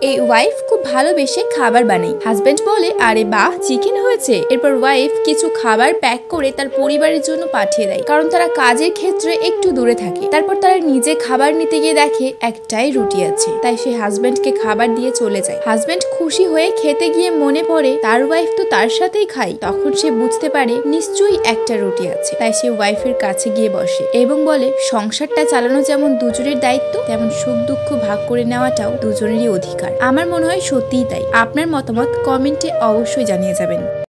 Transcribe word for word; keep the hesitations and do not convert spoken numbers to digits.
এই ওয়াইফ খুব ভালোবেসে খাবার বানায়। হাজবেন্ড বলে, আরে বাহ, চিকেন হয়েছে। এরপর ওয়াইফ কিছু খাবার প্যাক করে তার পরিবারের জন্য পাঠিয়ে দেয়, কারণ তারা কাজের ক্ষেত্রে একটু দূরে থাকে। তারপর তারা নিজে খাবার নিতে গিয়ে দেখে একটাই রুটি আছে, তাই সে হাজবেন্ডকে খাবার দিয়ে চলে যায়। হাজবেন্ড খুশি হয়ে খেতে গিয়ে মনে পড়ে তার ওয়াইফ তো তার সাথেই খায়। তখন সে বুঝতে পারে নিশ্চয়ই একটা রুটি আছে, তাই সে ওয়াইফের কাছে গিয়ে বসে এবং বলে, সংসারটা চালানো যেমন দুজনের দায়িত্ব, তেমন সুখ দুঃখ ভাগ করে নেওয়াটাও দুজনেরই অধিকার। আমার মনে হয় সত্যিই তাই। আপনার মতামত কমেন্টে অবশ্যই জানিয়ে যাবেন।